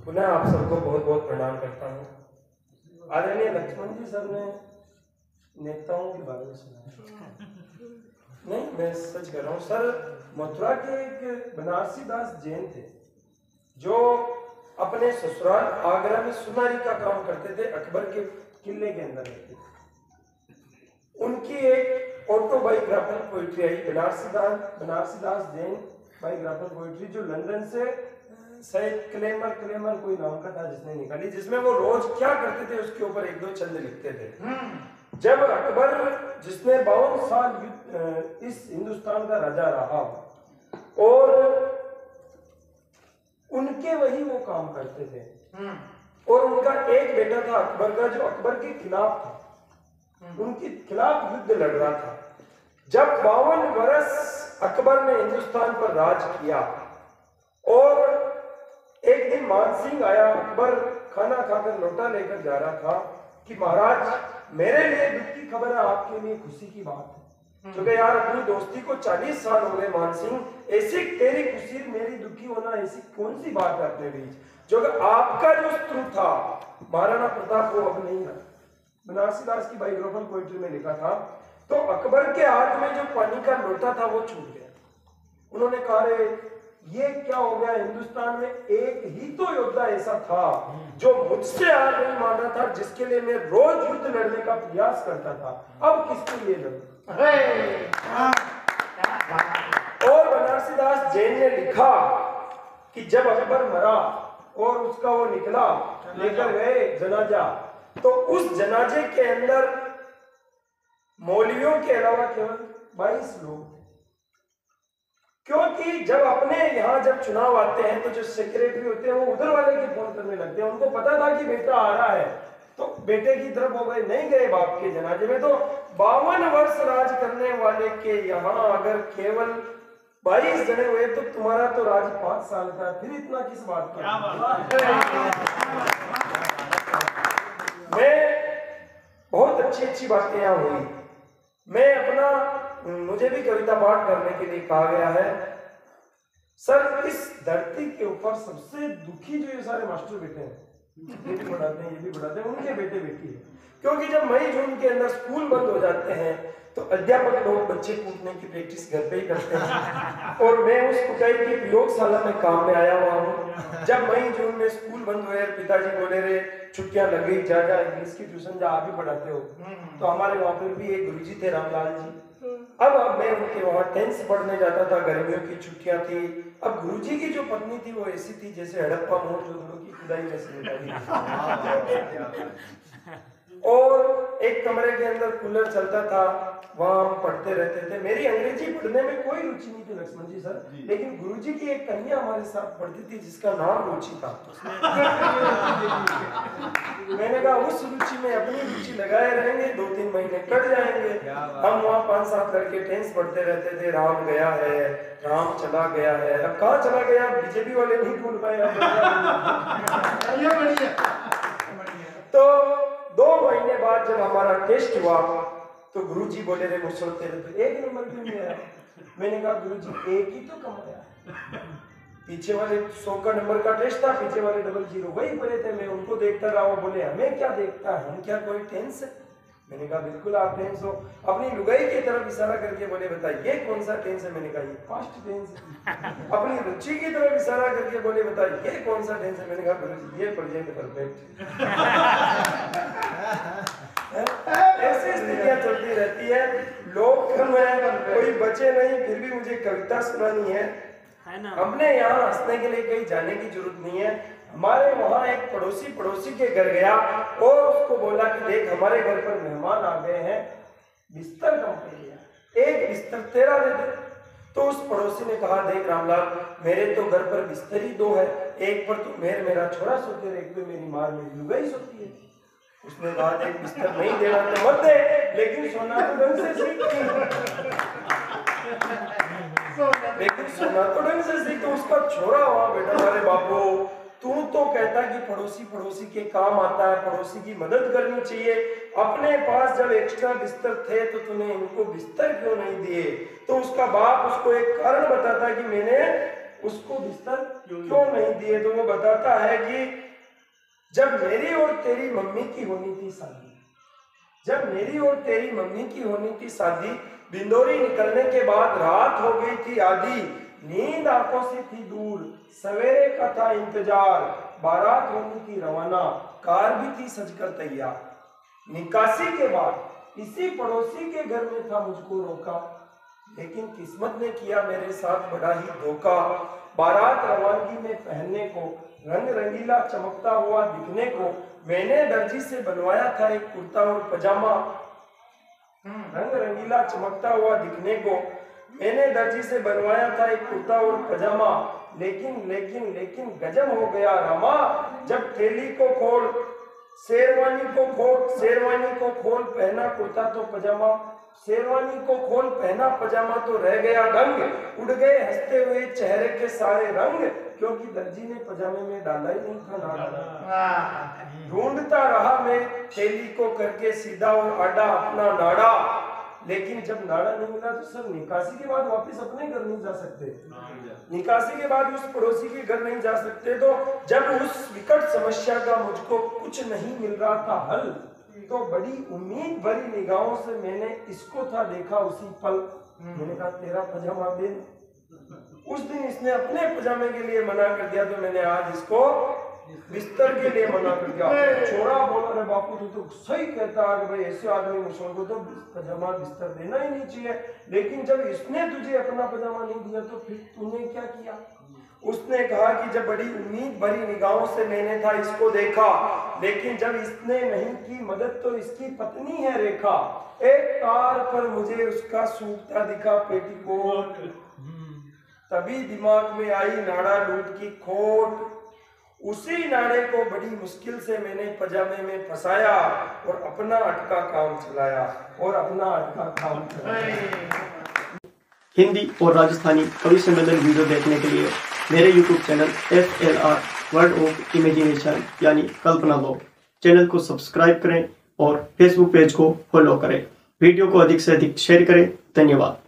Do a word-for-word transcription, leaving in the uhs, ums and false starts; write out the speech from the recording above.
पुनः आप सबको बहुत बहुत प्रणाम करता हूँ। आदरणीय लक्ष्मण जी सर ने नेताओं के बारे में सुना नहीं, मैं सच कह रहा हूँ सर। मथुरा के एक बनारसी दास जैन थे जो अपने ससुराल आगरा में सुनारी का काम करते थे, अकबर के किले के अंदर रहते थे। उनकी एक ऑटोबायोग्राफिकल पोइट्री आई, बनारसी दास बनारसी दास जैन बायोग्राफिकल पोइट्री, जो लंदन से शायद क्लेमर क्लेमर कोई नाम का था जिसने निकाली, जिसमें वो रोज क्या करते थे उसके ऊपर एक दो छंद लिखते थे। जब अकबर, जिसने बावन साल इस हिंदुस्तान का राजा रहा और उनके वही वो काम करते थे, और उनका एक बेटा था अकबर का जो अकबर के खिलाफ था, उनके खिलाफ युद्ध लड़ रहा था। जब बावन वर्ष अकबर ने हिंदुस्तान पर राज किया और एक दिन मानसिंह आया, अकबर खाना खाकर लोटा लेकर जा रहा था कि महाराज मेरे लिए दुख की खबर है, आपके लिए खुशी की बात है। क्योंकि यार अपनी दोस्ती को चालीस साल हो गए मानसिंह, ऐसी तेरी खुशी मेरी दुखी होना ऐसी कौन सी बात है अपने बीच, जो कि आपका जो शत्रु था महाराणा प्रताप वो अब नहीं रहा। बनारसी दास की बायोग्राफिकल पोइट्री में लिखा था। तो अकबर के हाथ में जो पानी का लोटा था वो छूट गया। उन्होंने कहा रे ये क्या हो गया, हिंदुस्तान में एक ही तो योद्धा ऐसा था जो मुझसे हार नहीं मानता था, जिसके लिए मैं रोज युद्ध लड़ने का प्रयास करता था, अब किसके लिए लड़ूं। और बनारसी दास जैन ने लिखा कि जब अकबर मरा और उसका वो निकला, लेकर गए जनाजा, तो उस जनाजे के अंदर मौलवियों के अलावा केवल बाईस लोग थे। क्योंकि जब अपने यहाँ जब चुनाव आते हैं तो जो सेक्रेटरी होते हैं वो उधर वाले के फोन करने लगते हैं। उनको पता था कि बेटा आ रहा है तो बेटे की तरफ हो गए, नहीं गए बाप के जनाजे में। तो बावन वर्ष राज करने वाले के यहाँ अगर केवल बाईस जने हुए तो तुम्हारा तो राज पांच साल का, फिर इतना किस बात का। मैं बहुत अच्छी अच्छी बातें यहाँ हुई। मैं अपना, मुझे भी कविता पाठ करने के लिए कहा गया है। सर इस धरती के ऊपर सबसे दुखी जो ये सारे मास्टर बेटे हैं, ये भी पढ़ाते हैं ये भी पढ़ाते हैं, उनके बेटे बेटी है। क्योंकि जब मई जून के अंदर स्कूल बंद हो जाते हैं तो अध्यापक लोग बच्चे कूटने की प्रैक्टिस घर पे ही करते हैं, और मैं उस कुटाई की प्रयोगशाला में काम में आया हुआ हूँ। जब मई जून में स्कूल बंद हुए, पिताजी बोले रे छुट्टियां लग गई, जा जा इंग्लिश की ट्यूशन जा, आप ही पढ़ाते हो। तो हमारे वहाँ पर भी एक गुरुजी थे रामलाल जी। अब अब मैं उनके वहाँ टेंथ पढ़ने जाता था, गर्मियों की छुट्टियां थी। अब गुरुजी की जो पत्नी थी वो ऐसी थी जैसे हड़प्पा मोहनजोदड़ो की खुदाई में से निकाली। और एक कमरे के अंदर कूलर चलता था, वहां हम पढ़ते रहते थे। मेरी अंग्रेजी पढ़ने में कोई रुचि नहीं थी लक्ष्मण जी सर, लेकिन गुरुजी की एक कन्या हमारे साथ पढ़ती थी जिसका नाम रुचि था। मैंने कहा उस रुचि में अपनी रुचि लगाए रहेंगे, दो तीन महीने कट जाएंगे। हम वहाँ पांच सात लड़के टेंस पढ़ते रहते थे। राम गया है, राम चला गया है, अब कहाँ चला गया बीजेपी वाले नहीं ढूंढ पाए। तो दो महीने बाद जब हमारा टेस्ट हुआ तो गुरुजी बोले रे मुसलते रहे तो एक नंबर क्यों नहीं आया। मैंने कहा गुरुजी एक ही तो कमाया, पीछे वाले सौ का नंबर का टेस्ट था, पीछे वाले डबल जीरो वही पड़े थे। मैं उनको देखता रहा, वो बोले हमें क्या देखता है, हम क्या कोई टेंस है। मैंने कहा बिल्कुल आप टेंस हो। अपनी लुगाई की तरफ इशारा करके बोले बताइए कौन सा टेंस है। मैंने कहा ये पास्ट टेंस है। अपनी रुचि की तरफ इशारा करके बोले बताइए कौन सा टेंस है। मैंने कहा गुरुजी ये प्रेजेंट परफेक्ट। ऐसी स्थितियां चलती रहती है। लोग कम है, कोई बचे नहीं, फिर भी मुझे कविता सुनानी है। अपने यहाँ हंसने के लिए कहीं जाने की जरूरत नहीं है। हमारे वहाँ एक पड़ोसी पड़ोसी के घर गया और उसको बोला कि देख हमारे घर पर मेहमान आ गए हैं, बिस्तर कम पे लिया, एक बिस्तर तेरा दे दे। तो उस पड़ोसी ने कहा देख रामलाल मेरे तो घर पर बिस्तर ही दो है, एक पर तो मेर मेरा छोरा सोते है, एक पे मेरी मार मेरी लुगाई सोती है। उसने कहा देख बिस्तर नहीं देना तो मत दे, लेकिन सोना तो ढंग से सीख, लेकिन सोना तो ढंग से सीख। तो उसका छोरा हुआ बेटा अरे बापू तू तो कहता कि पड़ोसी पड़ोसी के काम आता है, पड़ोसी की मदद करनी चाहिए, अपने पास जब एक्स्ट्रा बिस्तर थे तो तूने इनको बिस्तर क्यों नहीं दिए। तो उसका बाप उसको एक कारण बताता कि मैंने उसको बिस्तर क्यों नहीं दिए? तो वो बताता है कि जब मेरी और तेरी मम्मी की होनी थी शादी, जब मेरी और तेरी मम्मी की होनी थी शादी, बिंदोरी निकलने के बाद रात हो गई थी आधी, नींद आंखों से थी दूर, सवेरे का था इंतजार, बारात होनी थी रवाना, कार भी थी सजकर तैयार। निकासी के बाद इसी पड़ोसी के घर में था मुझको रोका, लेकिन किस्मत ने किया मेरे साथ बड़ा ही धोखा। बारात रवानगी में पहनने को, रंग रंगीला चमकता हुआ दिखने को, मैंने दर्जी से बनवाया था एक कुर्ता और पजामा। रंग रंगीला चमकता हुआ दिखने को मैंने दर्जी से बनवाया था एक कुर्ता और पजामा, लेकिन लेकिन लेकिन गजब हो गया रामा, जब थैली को खोल शेरवानी को खोल शेरवानी को खोल पहना कुर्ता तो पजामा, शेरवानी को खोल पहना पजामा तो रह गया दंग, उड़ गए हंसते हुए चेहरे के सारे रंग, क्योंकि दर्जी ने पजामे में डाला ही नहीं था नाड़ा। ढूंढता रहा मैं थैली को करके सीधा और आड़ा अपना नाड़ा, लेकिन जब नाड़ा नहीं मिला तो सर निकासी के बाद वापस अपने घर नहीं जा सकते, निकासी के बाद उस पड़ोसी के घर नहीं जा सकते। तो जब उस विकट समस्या का मुझको कुछ नहीं मिल रहा था हल, तो बड़ी उम्मीद भरी निगाहों से मैंने इसको था देखा उसी पल। मैंने कहा तेरा पजामा दे। उस दिन इसने अपने पजामे के लिए मना कर दिया, तो मैंने आज इसको बिस्तर के लिए मना कर दिया। छोरा बोला रे बापू तू तो सही कहता है भाई, ऐसे आदमी मुसलमान को तो पजामा बिस्तर देना ही नहीं चाहिए, लेकिन जब इसने तुझे अपना पजामा नहीं दिया तो फिर तूने क्या किया? उसने कहा कि जब बड़ी उम्मीद भरी निगाहों से मैंने था इसको देखा, लेकिन जब इसने नहीं की मदद तो इसकी पत्नी है रेखा, एक कार पर मुझे उसका सूखता दिखा पेटीकोट, तभी दिमाग में आई नाड़ा लूट की खोट। उसी नाड़े को बड़ी मुश्किल से मैंने पजामे में फंसाया और अपना अटका काम चलाया और अपना अटका काम चलाया। हिंदी और राजस्थानी कवि सम्मेलन वीडियो देखने के लिए मेरे YouTube channel F L R world of imagination यानी कल्पना लॉग चैनल को सब्सक्राइब करें और फेसबुक पेज को फॉलो करें। वीडियो को अधिक से अधिक शेयर करें। धन्यवाद।